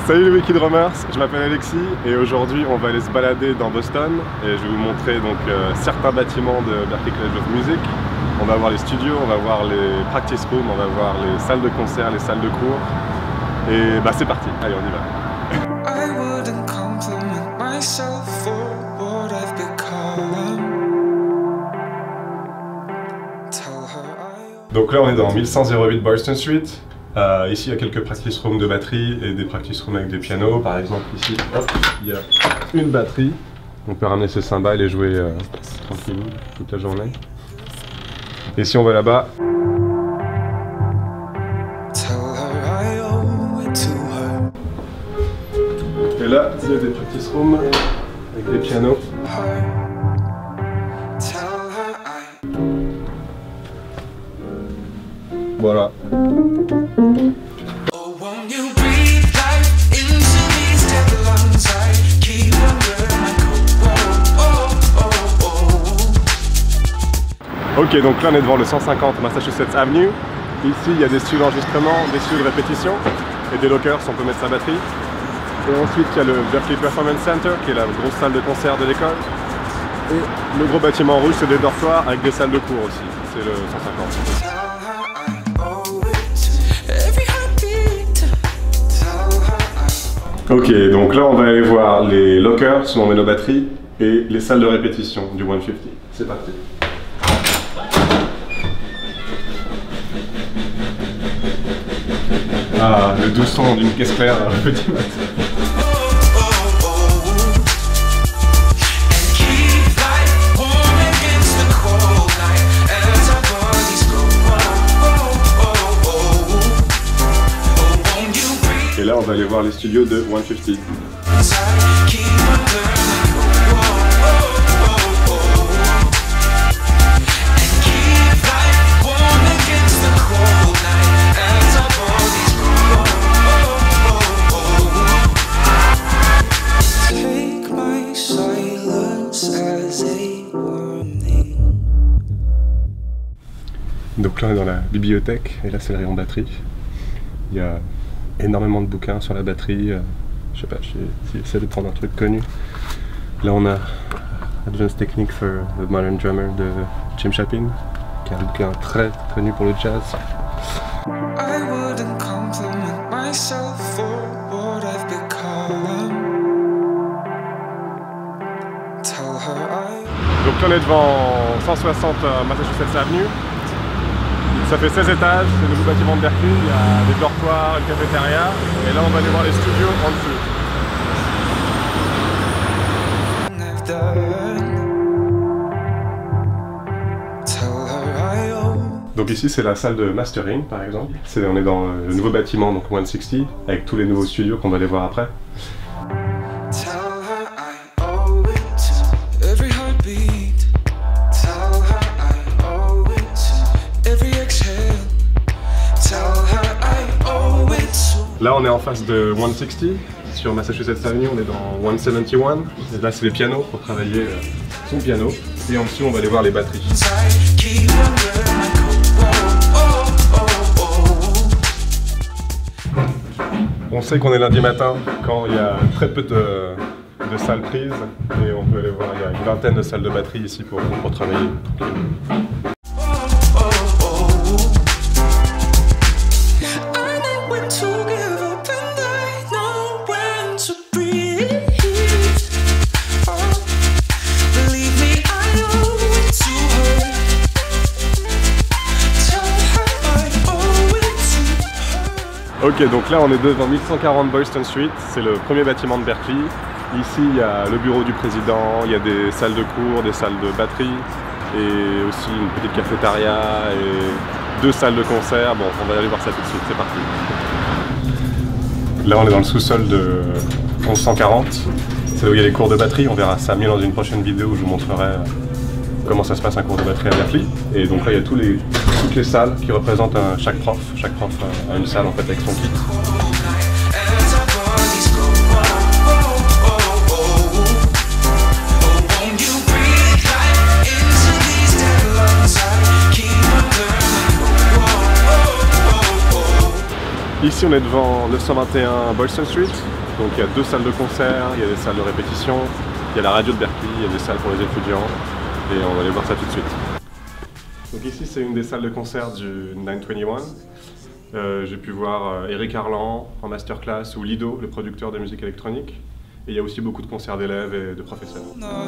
Salut les Wikidrummers, je m'appelle Aleksi et aujourd'hui on va aller se balader dans Boston et je vais vous montrer donc certains bâtiments de Berklee College of Music. On va voir les studios, on va voir les practice rooms, on va voir les salles de concert, les salles de cours et bah c'est parti, allez on y va. Donc là on est dans 1108 Boston Street. Ici il y a quelques practice rooms de batterie et des practice rooms avec des pianos. Par exemple ici, hop, il y a une batterie. On peut ramener ses cymbales et jouer tranquillou toute la journée. Et si on va là-bas, et là il y a des practice rooms avec des pianos. Voilà. Ok, donc là on est devant le 150 Massachusetts Avenue. Ici il y a des studios d'enregistrement, des studios de répétition et des lockers où on peut mettre sa batterie. Et ensuite il y a le Berklee Performance Center qui est la grosse salle de concert de l'école. Et le gros bâtiment rouge c'est des dortoirs avec des salles de cours aussi. C'est le 150. Ok, donc là on va aller voir les lockers où on met nos batteries et les salles de répétition du 150. C'est parti. Ah, le doux son d'une caisse claire petit matin. Et là on va aller voir les studios de 150. Donc là on est dans la bibliothèque et là c'est le rayon batterie. Il y a énormément de bouquins sur la batterie. Je sais pas, j'essaie de prendre un truc connu. Là on a Advanced Technique for the Modern Drummer de Jim Chapin, qui est un bouquin très connu pour le jazz. Donc là on est devant 160 Massachusetts Avenue. Ça fait 16 étages, c'est le nouveau bâtiment de Berklee, il y a des dortoirs, une cafétéria, et là on va aller voir les studios en dessous. Donc ici c'est la salle de mastering par exemple, on est dans le nouveau bâtiment, donc 160, avec tous les nouveaux studios qu'on va aller voir après. Là on est en face de 160, sur Massachusetts Avenue, on est dans 171, et là c'est les pianos pour travailler son piano, et en dessous on va aller voir les batteries. On sait qu'on est lundi matin quand il y a très peu de salles prises, et on peut aller voir, il y a une vingtaine de salles de batterie ici pour travailler. Ok, donc là on est devant 1140 Boston Street, c'est le premier bâtiment de Berklee. Ici il y a le bureau du président, il y a des salles de cours, des salles de batterie et aussi une petite cafétéria et deux salles de concert. Bon, on va aller voir ça tout de suite, c'est parti. Là on est dans le sous-sol de 1140, c'est là où il y a les cours de batterie, on verra ça mieux dans une prochaine vidéo où je vous montrerai comment ça se passe un cours de batterie à Berklee. Et donc là il y a toutes les salles qui représentent chaque prof a une salle en fait avec son kit. Ici on est devant 921 Bolson Street, donc il y a 2 salles de concert, il y a des salles de répétition, il y a la radio de Berklee, il y a des salles pour les étudiants et on va aller voir ça tout de suite. Donc ici c'est une des salles de concert du 921. J'ai pu voir Eric Arlan en masterclass ou Lido, le producteur de musique électronique. Et il y a aussi beaucoup de concerts d'élèves et de professeurs.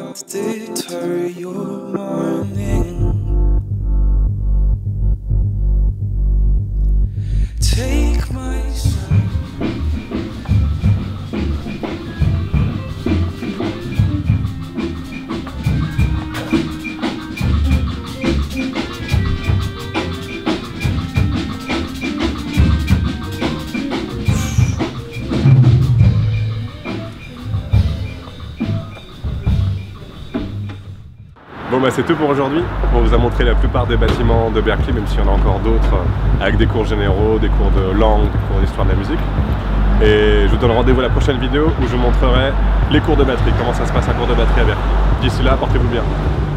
Bon bah c'est tout pour aujourd'hui. On vous a montré la plupart des bâtiments de Berklee, même s'il y en a encore d'autres avec des cours généraux, des cours de langue, des cours d'histoire de la musique. Et je vous donne rendez-vous à la prochaine vidéo où je vous montrerai les cours de batterie, comment ça se passe un cours de batterie à Berklee. D'ici là, portez-vous bien.